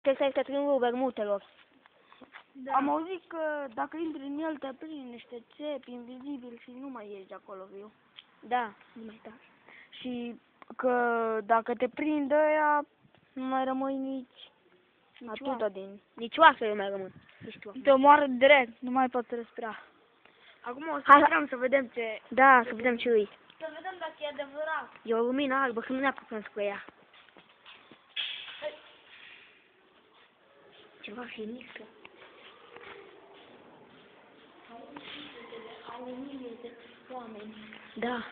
Trebuie să ai triunghiul bermutelor. Da. Am auzit că dacă intri în el te prind niște țepi invizibili și nu mai ieși de acolo viu. Da, nu mai da. Și că dacă te prind ăia, nu mai rămâi nici atâta din... Nici oasele nu mai rămân. Te omoară direct, nu mai poți respira. Acum o să intrăm să vedem ce... Da, să vedem ce îi. Să vedem dacă e adevărat. E o lumină albă, să nu ne apucăm spre ea. Ceva finiscă. Are mii de oameni. Da.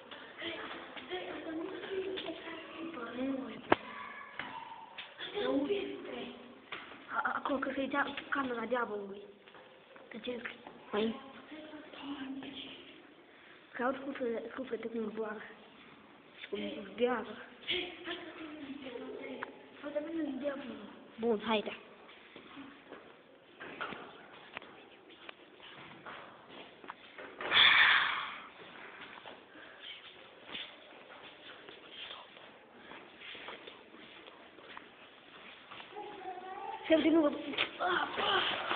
Acolo că se ia camera diavolului. Tăcesc. Mai. Caut suflete cum zboară. Și cum zbiară. Haide, vine diavolul. Bun, haide. Se vede nu.